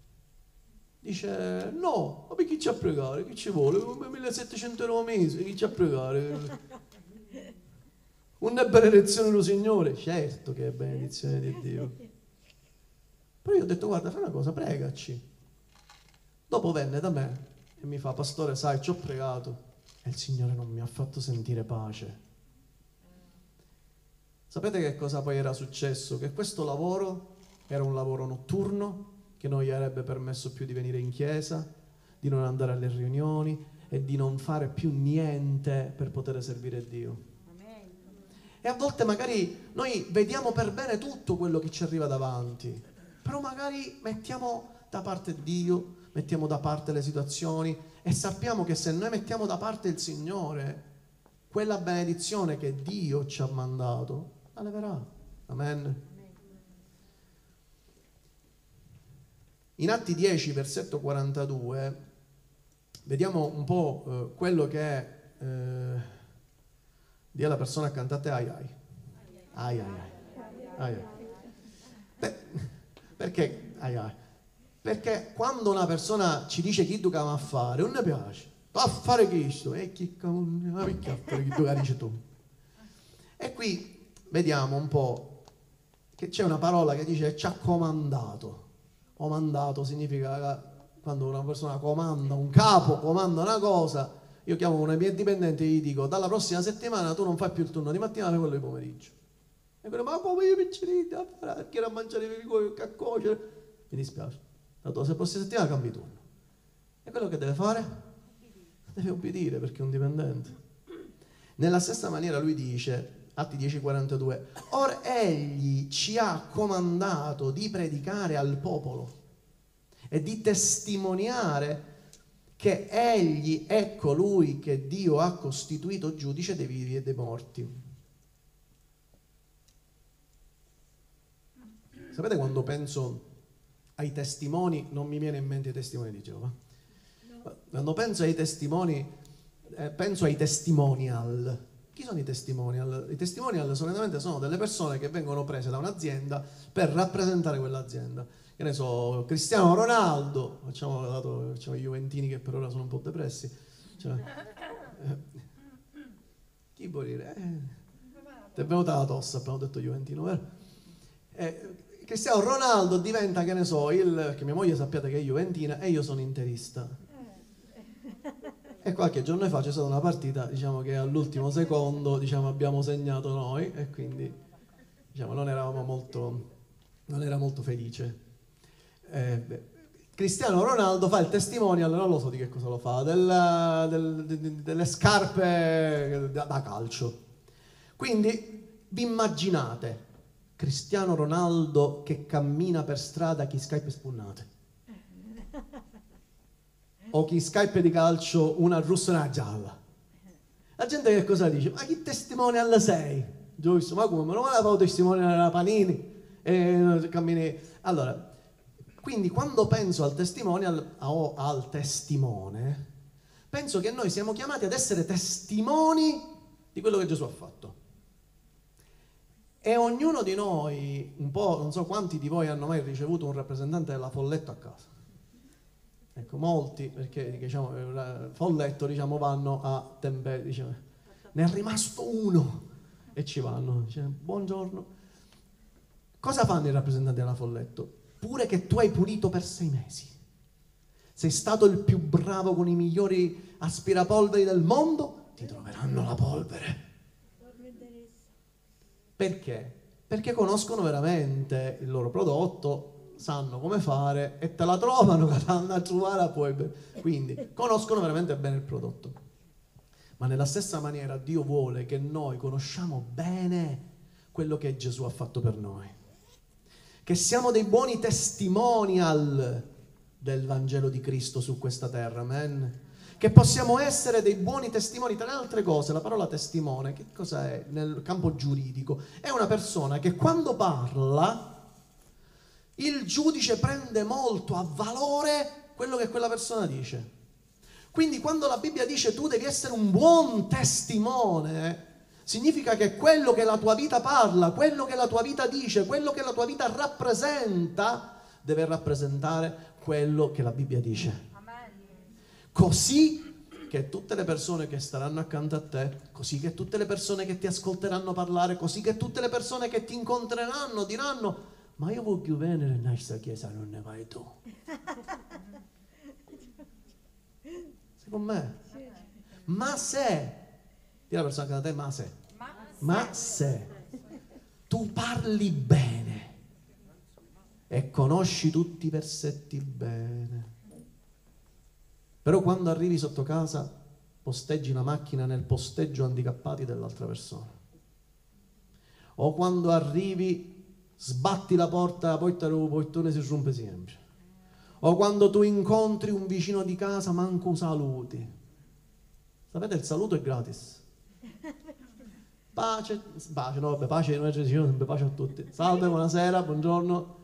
Dice: no, ma per chi ci ha pregato? Chi ci vuole? millesettecento euro al mese, chi ci ha pregato? Una benedizione dello Signore? Certo che è benedizione di Dio. Però io ho detto: guarda, fai una cosa, pregaci. Dopo venne da me e mi fa: pastore, sai, ci ho pregato e il Signore non mi ha fatto sentire pace. Sapete che cosa poi era successo? Che questo lavoro era un lavoro notturno che non gli avrebbe permesso più di venire in chiesa, di non andare alle riunioni e di non fare più niente per poter servire Dio. E a volte magari noi vediamo per bene tutto quello che ci arriva davanti, però magari mettiamo da parte Dio, mettiamo da parte le situazioni e sappiamo che se noi mettiamo da parte il Signore, quella benedizione che Dio ci ha mandato la leverà. Amen. In Atti dieci, versetto quarantadue, vediamo un po' eh, quello che è eh, di la persona accanto a te. Ai ai. Ai ai ai. Ai ai. Beh, perché ai ai? Perché quando una persona ci dice chi tu che va a fare, non ne piace. Va a fare questo. E chi ma perché a fare chi tu che dici tu? E qui vediamo un po' che c'è una parola che dice ci ha comandato. Comandato significa quando una persona comanda, un capo comanda una cosa. Io chiamo uno dei miei dipendenti e gli dico: dalla prossima settimana tu non fai più il turno di mattina, fai quello di pomeriggio. E quello: ma come io piccerino a fare, a mangiare i a cuocere? Mi dispiace, la prossima settimana cambi turno. E quello che deve fare? Deve obbedire, perché è un dipendente. Nella stessa maniera lui dice, Atti dieci quarantadue, or egli ci ha comandato di predicare al popolo e di testimoniare che egli è colui che Dio ha costituito giudice dei vivi e dei morti. Sapete, quando penso ai testimoni, non mi viene in mente i testimoni di Geova. Quando penso ai testimoni, eh, penso ai testimonial. Chi sono i testimonial? I testimonial solitamente sono delle persone che vengono prese da un'azienda per rappresentare quell'azienda. Che ne so, Cristiano Ronaldo, facciamo, dato, facciamo i juventini che per ora sono un po' depressi. Cioè, eh, chi può dire? Eh, ti è venuta la tosse, abbiamo detto juventino, vero? Eh, Cristiano Ronaldo diventa, che ne so, il, che mia moglie sappiate che è juventina e io sono interista. E qualche giorno fa c'è stata una partita, diciamo che all'ultimo secondo, diciamo, abbiamo segnato noi e quindi, diciamo, non eravamo molto, non era molto felice. Eh, beh, Cristiano Ronaldo fa il testimonial, non lo so di che cosa lo fa, del, del, de, delle scarpe da, da calcio. Quindi vi immaginate Cristiano Ronaldo che cammina per strada chi scarpe spunnate, o chi scarpe di calcio una rossa e una gialla. La gente che cosa dice? Ma chi testimonial sei? Giusto, ma come? Non me la fa testimonial alla Panini? E cammini. Allora, quindi quando penso al testimonial o al testimone, penso che noi siamo chiamati ad essere testimoni di quello che Gesù ha fatto. E ognuno di noi, un po', non so quanti di voi hanno mai ricevuto un rappresentante della Folletto a casa. Ecco, molti, perché diciamo, Folletto, diciamo, vanno a Tempe, diciamo, ne è rimasto uno e ci vanno, dice, buongiorno. Cosa fanno i rappresentanti della Folletto? Pure che tu hai pulito per sei mesi, sei stato il più bravo con i migliori aspirapolveri del mondo, ti troveranno la polvere. Perché? Perché conoscono veramente il loro prodotto, sanno come fare e te la trovano che vanno a trovare poi. Quindi conoscono veramente bene il prodotto. Ma nella stessa maniera Dio vuole che noi conosciamo bene quello che Gesù ha fatto per noi, che siamo dei buoni testimonial del Vangelo di Cristo su questa terra, amen? Che possiamo essere dei buoni testimoni. Tra le altre cose, la parola testimone, che cosa è nel campo giuridico? È una persona che quando parla, il giudice prende molto a valore quello che quella persona dice. Quindi quando la Bibbia dice tu devi essere un buon testimone, significa che quello che la tua vita parla, quello che la tua vita dice, quello che la tua vita rappresenta, deve rappresentare quello che la Bibbia dice. Così che tutte le persone che staranno accanto a te, così che tutte le persone che ti ascolteranno parlare, così che tutte le persone che ti incontreranno diranno: ma io voglio venire in questa chiesa, non ne vai tu. Secondo me. Ma se, di la persona accanto a te, ma se, ma se tu parli bene e conosci tutti i versetti bene, però quando arrivi sotto casa posteggi la macchina nel posteggio handicappati dell'altra persona, o quando arrivi sbatti la porta, la porta del portone si rompe sempre, o quando tu incontri un vicino di casa manco saluti. Sapete, il saluto è gratis. Pace, pace, no, vabbè, pace, noi ci diciamo sempre pace a tutti. Salve, buonasera, buongiorno.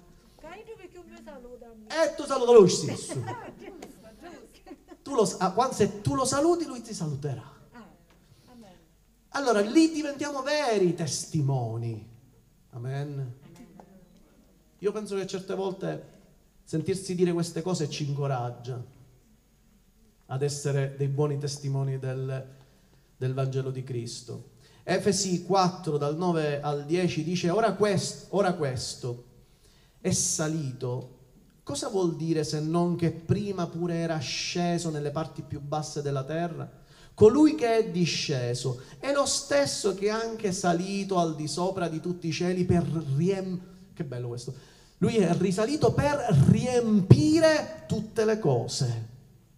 E tu saluta lui stesso. Tu lo, ah, se tu lo saluti, lui ti saluterà. Allora lì diventiamo veri testimoni. Amen. Io penso che certe volte sentirsi dire queste cose ci incoraggia ad essere dei buoni testimoni del, del Vangelo di Cristo. Efesi quattro dal nove al dieci dice ora questo, ora questo è salito. Cosa vuol dire se non che prima pure era sceso nelle parti più basse della terra? Colui che è disceso è lo stesso che è anche salito al di sopra di tutti i cieli per riempire. Che bello questo! Lui è risalito per riempire tutte le cose.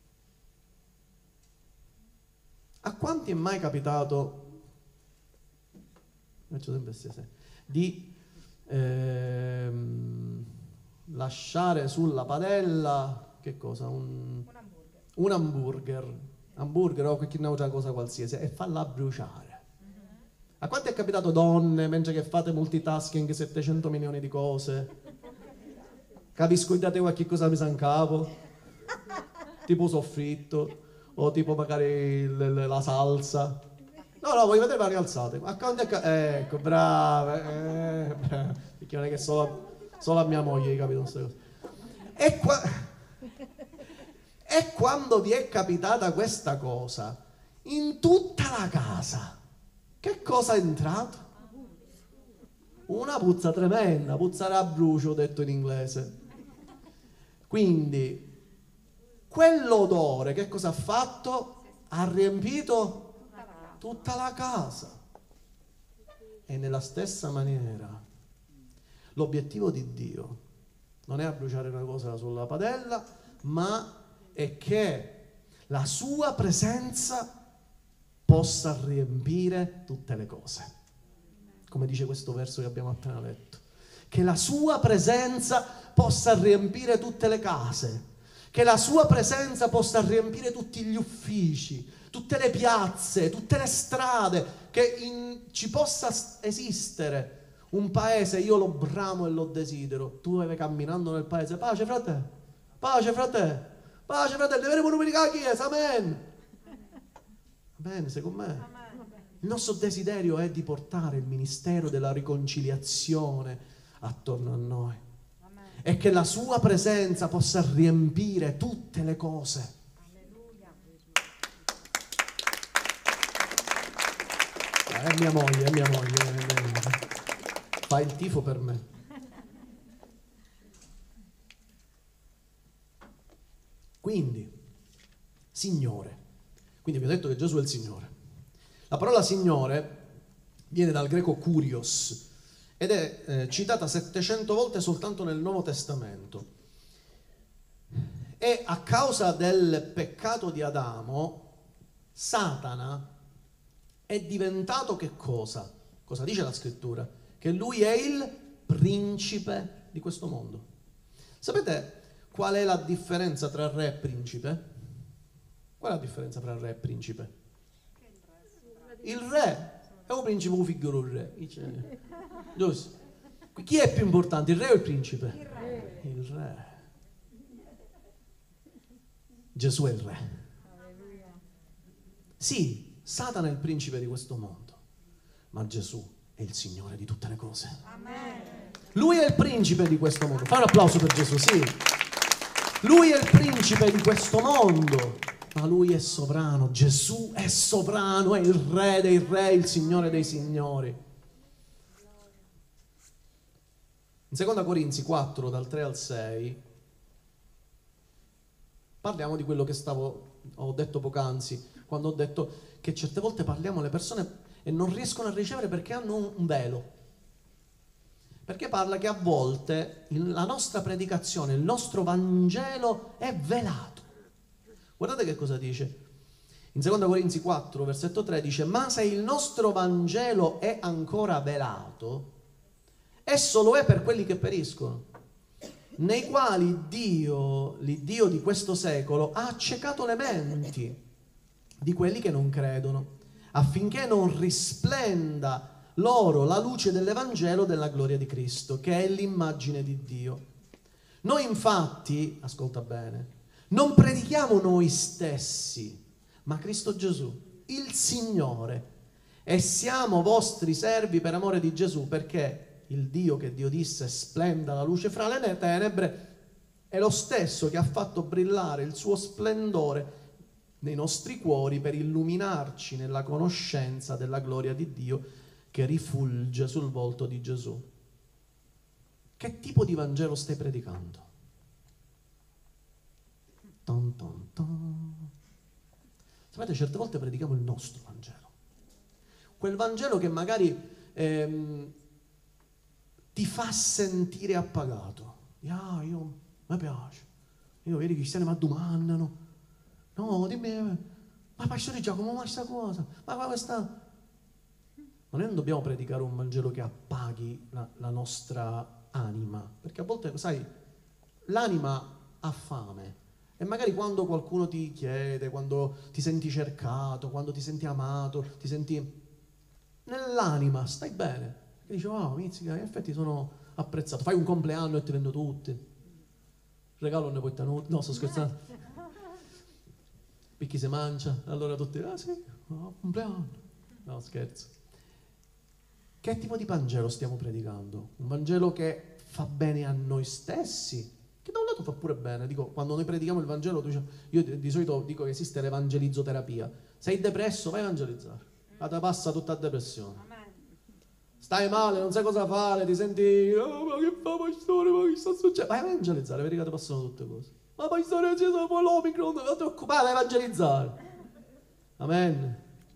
A quanti è mai capitato, faccio sempre stesse, di ehm, lasciare sulla padella, che cosa? Un, un hamburger. Un hamburger, hamburger o qualche altra cosa qualsiasi, e farla bruciare. Mm-hmm. A quanti è capitato, donne, mentre che fate multitasking, settecento milioni di cose? Capisco, date qualche cosa messa in capo, tipo soffritto, o tipo magari l- l- la salsa. No, no, voglio vedere le mani alzate. A quanti è ca- ecco, brava, eh, brava. Perché non è che solo... Solo a mia moglie, capito queste cose. E, qua... e quando vi è capitata questa cosa, in tutta la casa, che cosa è entrato? Una puzza tremenda, puzzare a brucio, detto in inglese. Quindi, quell'odore, che cosa ha fatto? Ha riempito tutta la casa. E nella stessa maniera, l'obiettivo di Dio non è a bruciare una cosa sulla padella, ma è che la sua presenza possa riempire tutte le cose. Come dice questo verso che abbiamo appena letto. Che la sua presenza possa riempire tutte le case. Che la sua presenza possa riempire tutti gli uffici, tutte le piazze, tutte le strade, che in, ci possa esistere un paese, io lo bramo e lo desidero. Tu vai camminando nel paese, pace frate, pace frate, pace frate, deve venire la chiesa, amen. Amen, secondo me. Il nostro desiderio è di portare il ministero della riconciliazione attorno a noi. E che la sua presenza possa riempire tutte le cose. È mia moglie, è mia moglie, è mia moglie. Fa il tifo per me. Quindi, Signore. Quindi vi ho detto che Gesù è il Signore. La parola Signore viene dal greco kurios ed è eh, citata settecento volte soltanto nel Nuovo Testamento. E a causa del peccato di Adamo, Satana è diventato che cosa? Cosa dice la scrittura? Che lui è il principe di questo mondo. Sapete qual è la differenza tra re e principe? Qual è la differenza tra re e principe? Il re è un principe, un figlio del re. Giusto? Chi è più importante, il re o il principe? Il re. Il re. Gesù è il re. Sì, Satana è il principe di questo mondo, ma Gesù è il Signore di tutte le cose. Amen. Lui è il principe di questo mondo. Fai un applauso per Gesù, sì. Lui è il principe di questo mondo, ma lui è sovrano. Gesù è sovrano, è il re dei re, il Signore dei signori. In seconda Corinzi quattro, dal tre al sei, parliamo di quello che stavo, ho detto poc'anzi, quando ho detto che certe volte parliamo alle persone e non riescono a ricevere perché hanno un velo. Perché parla che a volte la nostra predicazione, il nostro Vangelo è velato. Guardate che cosa dice. In seconda Corinzi quattro, versetto tre dice: ma se il nostro Vangelo è ancora velato, esso lo è per quelli che periscono, nei quali Dio, l'Iddio di questo secolo, ha accecato le menti di quelli che non credono, affinché non risplenda loro la luce dell'Evangelo della gloria di Cristo, che è l'immagine di Dio. Noi infatti, ascolta bene, non predichiamo noi stessi, ma Cristo Gesù, il Signore, e siamo vostri servi per amore di Gesù, perché il Dio che Dio disse splenda la luce fra le tenebre è lo stesso che ha fatto brillare il suo splendore nei nostri cuori per illuminarci nella conoscenza della gloria di Dio che rifulge sul volto di Gesù. Che tipo di Vangelo stai predicando? Ton, ton, ton. Sapete, certe volte predichiamo il nostro Vangelo. Quel Vangelo che magari ehm, ti fa sentire appagato. Ah, io, mi piace. Io vedi i cristiani mi domandano. No, dimmi, ma pastore Giacomo, ma questa cosa? Ma questa... Ma noi non dobbiamo predicare un Vangelo che appaghi la, la nostra anima. Perché a volte, sai, l'anima ha fame. E magari quando qualcuno ti chiede, quando ti senti cercato, quando ti senti amato, ti senti... Nell'anima stai bene. E dici, wow, mizzica, in effetti sono apprezzato. Fai un compleanno e ti vendo tutti. Regalo non ne puoi tenere. No, sto scherzando. Picchi si mangia. Allora tutti, ah sì, oh, compleanno. No, scherzo. Che tipo di Vangelo stiamo predicando? Un Vangelo che fa bene a noi stessi? Che da un lato fa pure bene. Dico, quando noi predichiamo il Vangelo, io di solito dico che esiste l'evangelizzoterapia. Sei depresso, vai a evangelizzare. La te passa tutta la depressione. Stai male, non sai cosa fare, ti senti, oh, ma che fa pastore, ma che sta succedendo? Vai a evangelizzare, vedi che ti passano tutte cose. Ma pastore, ci sono poi l'Omicron, non ti occupare, vai a evangelizzare. Amen.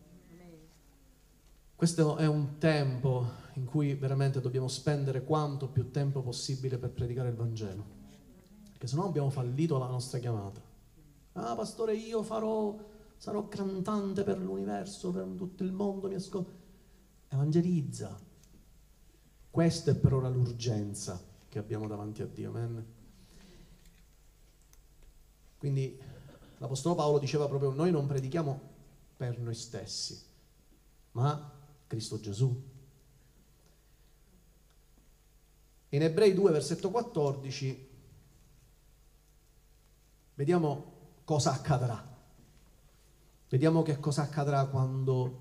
Questo è un tempo in cui veramente dobbiamo spendere quanto più tempo possibile per predicare il Vangelo. Perché sennò abbiamo fallito la nostra chiamata. Ah, pastore, io farò, sarò cantante per l'universo, per tutto il mondo, mi ascolto. Evangelizza. Questa è per ora l'urgenza che abbiamo davanti a Dio. Amen. Quindi l'Apostolo Paolo diceva proprio: noi non predichiamo per noi stessi, ma Cristo Gesù. In Ebrei due, versetto quattordici, vediamo cosa accadrà. Vediamo che cosa accadrà quando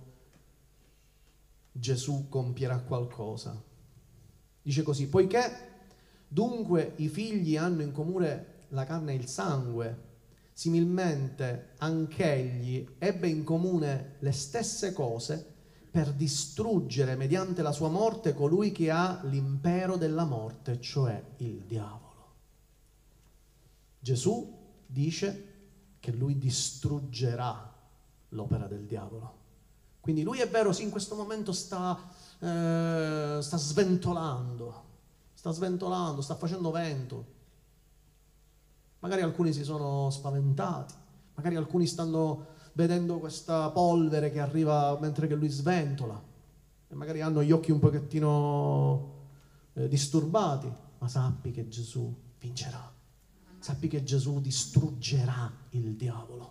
Gesù compierà qualcosa. Dice così: poiché dunque i figli hanno in comune la carne e il sangue, similmente anch'egli ebbe in comune le stesse cose per distruggere mediante la sua morte colui che ha l'impero della morte, cioè il diavolo. Gesù dice che lui distruggerà l'opera del diavolo. Quindi lui, è vero, sì, in questo momento sta, eh, sta sventolando, sta sventolando, sta facendo vento. Magari alcuni si sono spaventati, magari alcuni stanno vedendo questa polvere che arriva mentre che lui sventola, e magari hanno gli occhi un pochettino eh, disturbati, ma sappi che Gesù vincerà, sappi che Gesù distruggerà il diavolo.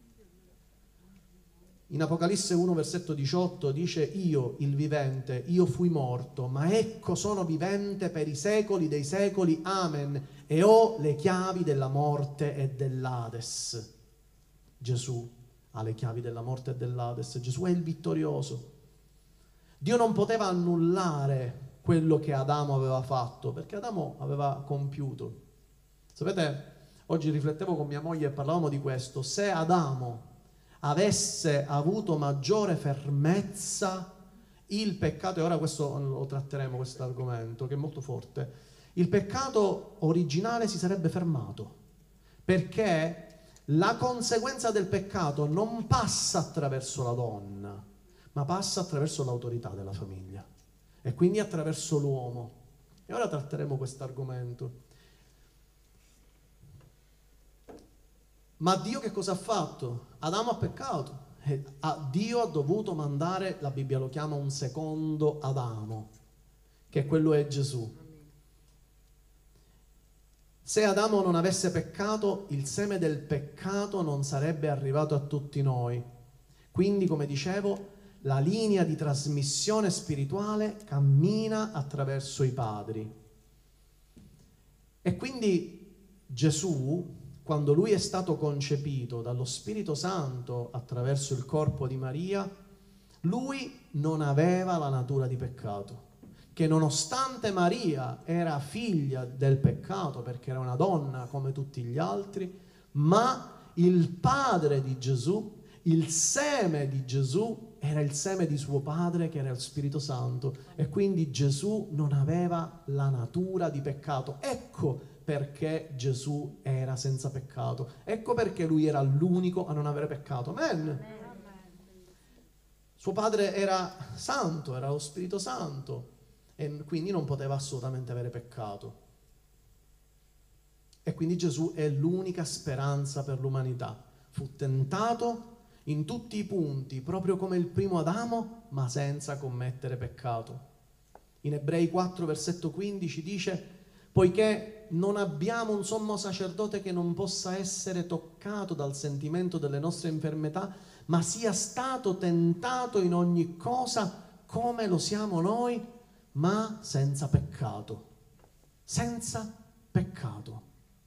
In Apocalisse uno, versetto diciotto dice: io, il vivente, io fui morto, ma ecco sono vivente per i secoli dei secoli, amen, e ho le chiavi della morte e dell'Ades. Gesù ha le chiavi della morte e dell'Ades, Gesù è il vittorioso. Dio non poteva annullare quello che Adamo aveva fatto, perché Adamo aveva compiuto. Sapete, oggi riflettevo con mia moglie e parlavamo di questo: se Adamo avesse avuto maggiore fermezza, il peccato, e ora questo lo tratteremo, questo argomento che è molto forte, il peccato originale si sarebbe fermato, perché la conseguenza del peccato non passa attraverso la donna, ma passa attraverso l'autorità della famiglia e quindi attraverso l'uomo. E ora tratteremo questo argomento. Ma Dio che cosa ha fatto? Adamo ha peccato. E Dio ha dovuto mandare, la Bibbia lo chiama un secondo Adamo, che quello è Gesù. Se Adamo non avesse peccato, il seme del peccato non sarebbe arrivato a tutti noi. Quindi, come dicevo, la linea di trasmissione spirituale cammina attraverso i padri. E quindi Gesù, quando lui è stato concepito dallo Spirito Santo attraverso il corpo di Maria, lui non aveva la natura di peccato, che nonostante Maria era figlia del peccato perché era una donna come tutti gli altri, ma il padre di Gesù, il seme di Gesù, era il seme di suo padre che era il Spirito Santo, e quindi Gesù non aveva la natura di peccato. Ecco perché Gesù era senza peccato, ecco perché lui era l'unico a non avere peccato. Amen. Suo padre era santo, era lo Spirito Santo, e quindi non poteva assolutamente avere peccato. E quindi Gesù è l'unica speranza per l'umanità. Fu tentato in tutti i punti, proprio come il primo Adamo, ma senza commettere peccato. In Ebrei quattro, versetto quindici dice: poiché non abbiamo un sommo sacerdote che non possa essere toccato dal sentimento delle nostre infermità, ma sia stato tentato in ogni cosa come lo siamo noi, ma senza peccato. Senza peccato.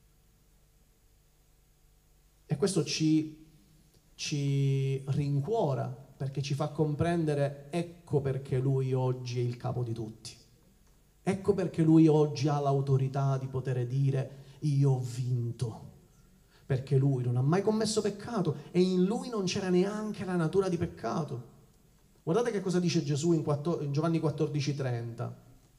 E questo ci ci rincuora, perché ci fa comprendere: ecco perché lui oggi è il capo di tutti, ecco perché lui oggi ha l'autorità di poter dire io ho vinto, perché lui non ha mai commesso peccato e in lui non c'era neanche la natura di peccato. Guardate che cosa dice Gesù in, in Giovanni quattordici trenta.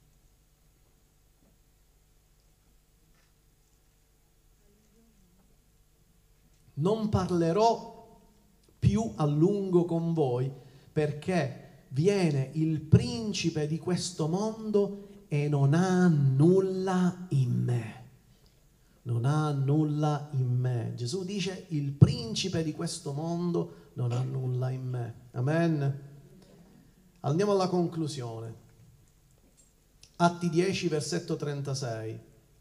Non parlerò più a lungo con voi, perché viene il principe di questo mondo e non ha nulla in me. Non ha nulla in me. Gesù dice: il principe di questo mondo non ha nulla in me. Amen. Andiamo alla conclusione. Atti dieci, versetto trentasei.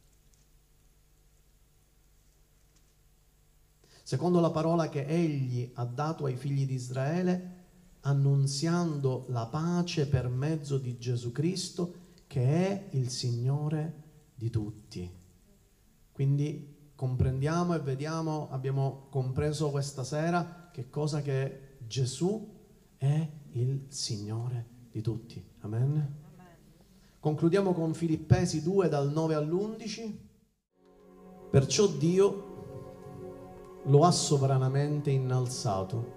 Secondo la parola che egli ha dato ai figli di Israele, annunziando la pace per mezzo di Gesù Cristo, che è il Signore di tutti. Quindi comprendiamo e vediamo, abbiamo compreso questa sera che cosa che Gesù è il Signore di tutti. Amen. Amen. Concludiamo con Filippesi due dal nove all'undici. Perciò Dio lo ha sovranamente innalzato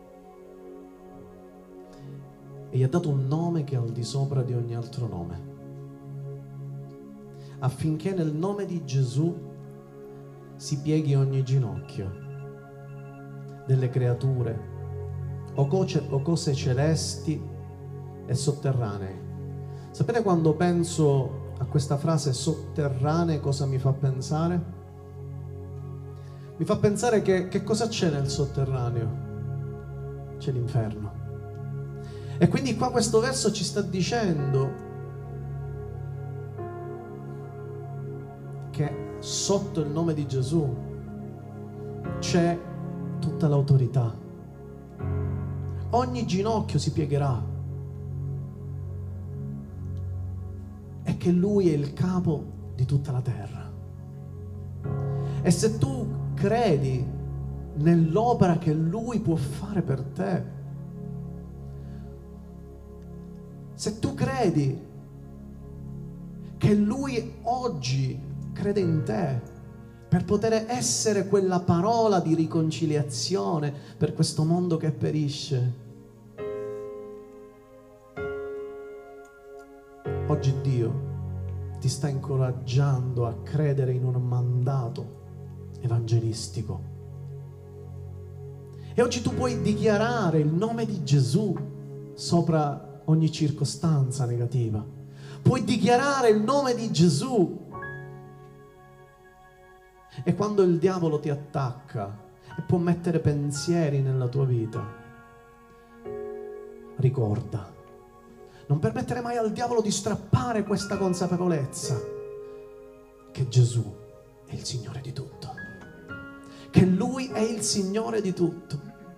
e gli ha dato un nome che è al di sopra di ogni altro nome, affinché nel nome di Gesù si pieghi ogni ginocchio delle creature o cose, o cose celesti e sotterranee. Sapete, quando penso a questa frase sotterranee, cosa mi fa pensare? Mi fa pensare che, che cosa c'è nel sotterraneo? C'è l'inferno. E quindi qua questo verso ci sta dicendo che sotto il nome di Gesù c'è tutta l'autorità. Ogni ginocchio si piegherà e che Lui è il capo di tutta la terra. E se tu credi nell'opera che Lui può fare per te, se tu credi che Lui oggi crede in te per poter essere quella parola di riconciliazione per questo mondo che perisce, oggi Dio ti sta incoraggiando a credere in un mandato evangelistico. E oggi tu puoi dichiarare il nome di Gesù sopra ogni circostanza negativa. Puoi dichiarare il nome di Gesù. E quando il diavolo ti attacca e può mettere pensieri nella tua vita, ricorda, non permettere mai al diavolo di strappare questa consapevolezza che Gesù è il Signore di tutto, che Lui è il Signore di tutto.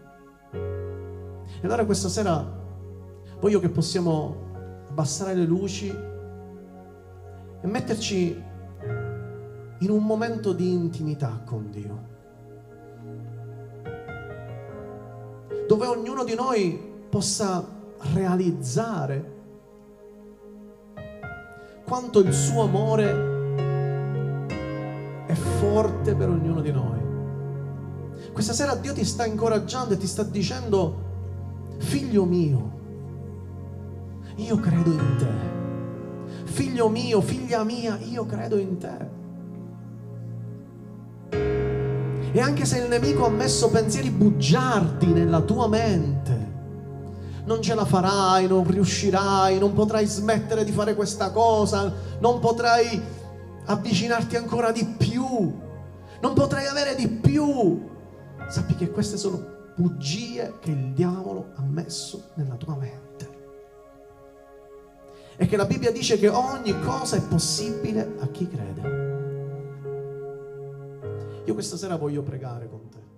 E allora questa sera voglio che possiamo abbassare le luci e metterci in un momento di intimità con Dio, dove ognuno di noi possa realizzare quanto il suo amore è forte per ognuno di noi, Questa sera Dio ti sta incoraggiando e ti sta dicendo: figlio mio, io credo in te. Figlio mio, figlia mia, io credo in te. E anche se il nemico ha messo pensieri bugiardi nella tua mente, non ce la farai, non riuscirai, non potrai smettere di fare questa cosa, non potrai avvicinarti ancora di più, non potrai avere di più, sappi che queste sono bugie che il diavolo ha messo nella tua mente. E che la Bibbia dice che ogni cosa è possibile a chi crede. Io questa sera voglio pregare con te.